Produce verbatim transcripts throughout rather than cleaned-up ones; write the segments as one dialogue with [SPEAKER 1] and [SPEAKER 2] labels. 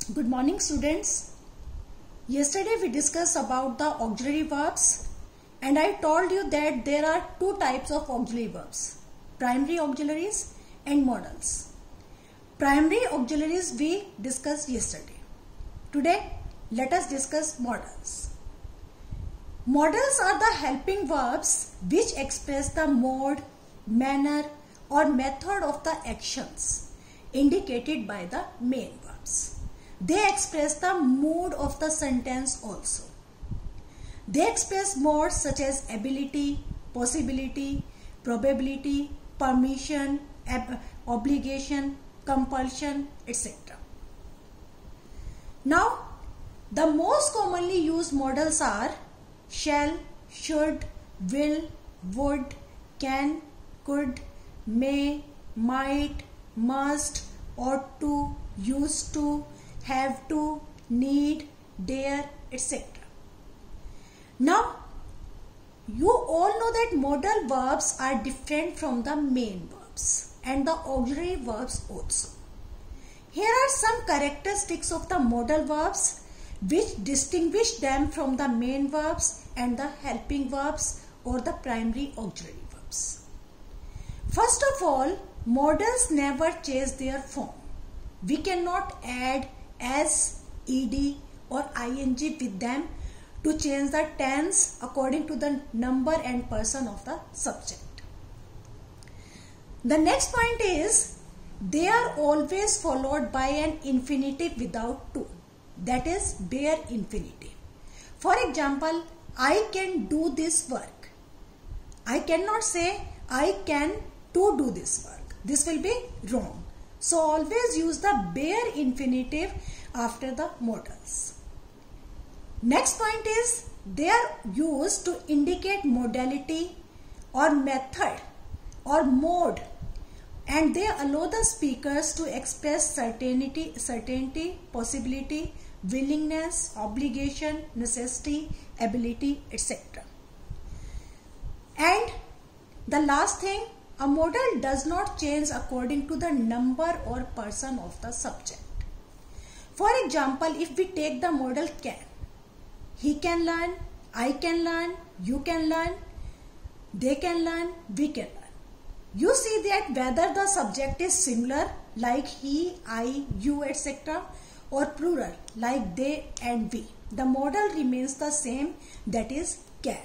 [SPEAKER 1] Good morning, students. Yesterday we discussed about the auxiliary verbs and I told you that there are two types of auxiliary verbs, primary auxiliaries and modals. Primary auxiliaries we discussed yesterday. Today let us discuss modals. Modals are the helping verbs which express the mode, manner or method of the actions indicated by the main verbs. They express the mood of the sentence also. They express modes such as ability, possibility, probability, permission, obligation, compulsion, et cetera. Now, the most commonly used modals are shall, should, will, would, can, could, may, might, must, ought to, used to, have to, need, dare, et cetera. Now, you all know that modal verbs are different from the main verbs and the auxiliary verbs also. Here are some characteristics of the modal verbs which distinguish them from the main verbs and the helping verbs or the primary auxiliary verbs. First of all, modals never change their form. We cannot add as, ed or ing with them to change the tense according to the number and person of the subject. The next point is they are always followed by an infinitive without to, that is bare infinitive. For example, I can do this work. I cannot say I can to do this work. This will be wrong. So always use the bare infinitive after the modals. Next point is they are used to indicate modality or method or mode, and they allow the speakers to express certainty, certainty, possibility, willingness, obligation, necessity, ability, et cetera. And the last thing, a modal does not change according to the number or person of the subject. For example, if we take the modal can, he can learn, I can learn, you can learn, they can learn, we can learn. You see that whether the subject is singular like he, I, you, et cetera or plural like they and we, the modal remains the same, that is can.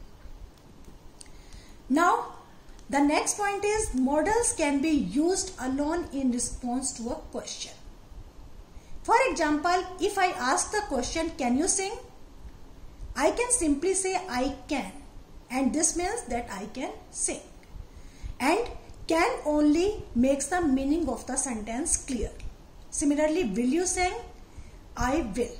[SPEAKER 1] Now, the next point is modals can be used alone in response to a question. For example, if I ask the question, can you sing? I can simply say I can, and this means that I can sing. And can only makes the meaning of the sentence clear. Similarly, will you sing? I will.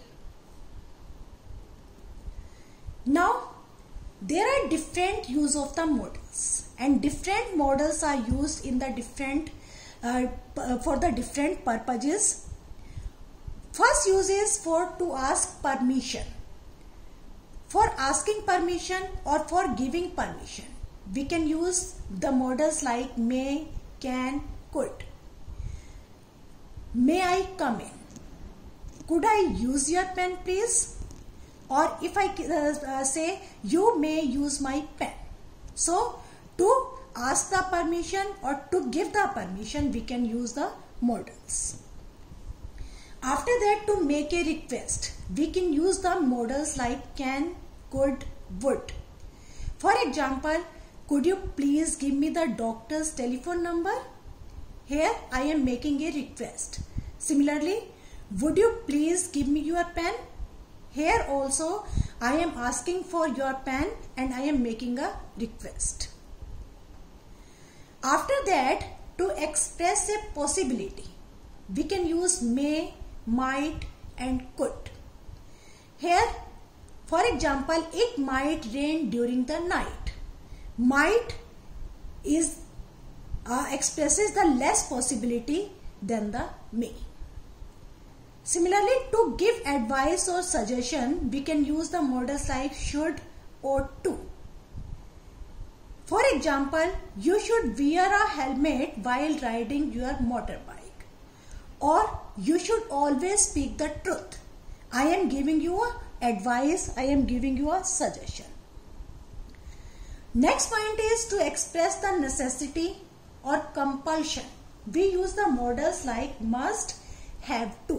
[SPEAKER 1] Now, there are different use of the modals, and different modals are used in the different uh, for the different purposes. First use is for to ask permission. For asking permission or for giving permission, we can use the modals like may, can, could. May I come in? Could I use your pen, please? Or if I uh, say, you may use my pen. So, to ask the permission or to give the permission, we can use the modals. After that, to make a request, we can use the modals like can, could, would. For example, could you please give me the doctor's telephone number? Here I am making a request. Similarly, would you please give me your pen? Here also I am asking for your pen and I am making a request. After that, to express a possibility, we can use may, might and could. Here, for example, it might rain during the night. Might is uh, expresses the less possibility than the may. Similarly, to give advice or suggestion, we can use the modals like should or to. For example, you should wear a helmet while riding your motorbike. Or you should always speak the truth. I am giving you a advice. I am giving you a suggestion. Next point is to express the necessity or compulsion. We use the modals like must, have to.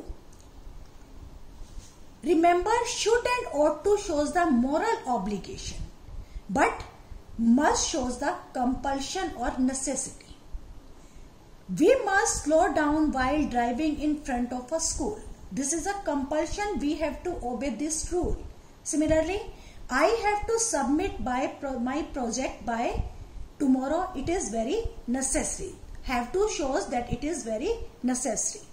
[SPEAKER 1] Remember, should and ought to shows the moral obligation, but must shows the compulsion or necessity. We must slow down while driving in front of a school. This is a compulsion. We have to obey this rule. Similarly, I have to submit by pro my project by tomorrow. It is very necessary. Have to shows that it is very necessary.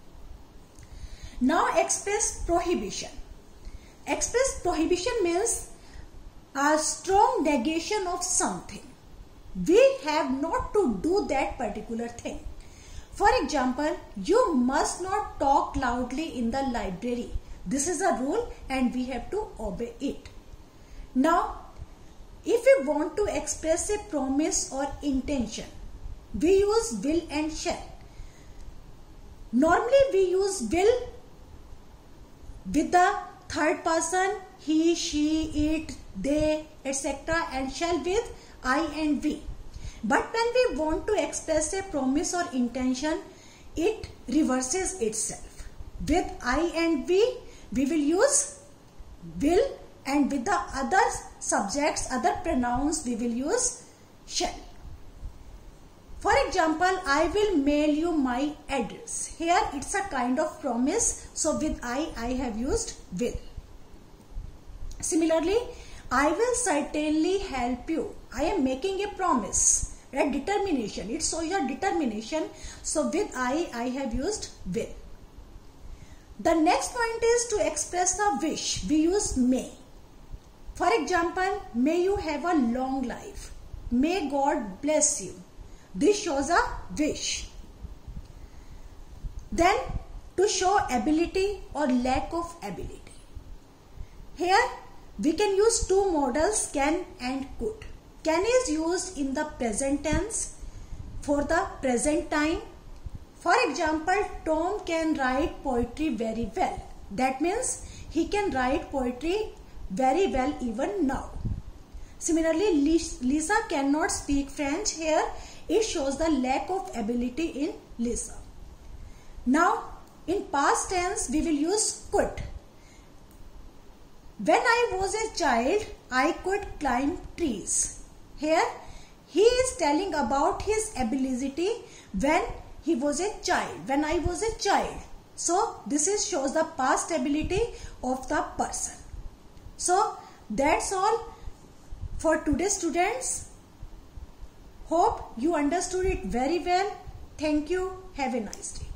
[SPEAKER 1] Now express prohibition. Express prohibition means a strong negation of something. We have not to do that particular thing. For example, you must not talk loudly in the library. This is a rule and we have to obey it. Now, if we want to express a promise or intention, we use will and shall. Normally we use will with the third person, he, she, it, they, et cetera, and shall with I and we. But when we want to express a promise or intention, it reverses itself. With I and we, we will use will, and with the other subjects, other pronouns, we will use shall. For example, I will mail you my address. Here it's a kind of promise. So with I, I have used will. Similarly, I will certainly help you. I am making a promise. Right? Determination. It shows your determination. So with I, I have used will. The next point is to express a wish. We use may. For example, may you have a long life. May God bless you. This shows a wish. Then to show ability or lack of ability. Here we can use two modals, can and could. Can is used in the present tense for the present time. For example, Tom can write poetry very well. That means he can write poetry very well even now. Similarly, Lisa cannot speak French. Here it shows the lack of ability in Lisa. Now, in past tense, we will use could. When I was a child, I could climb trees. Here, he is telling about his ability when he was a child, when I was a child. So, this is shows the past ability of the person. So, that's all for today, students. Hope you understood it very well. Thank you. Have a nice day.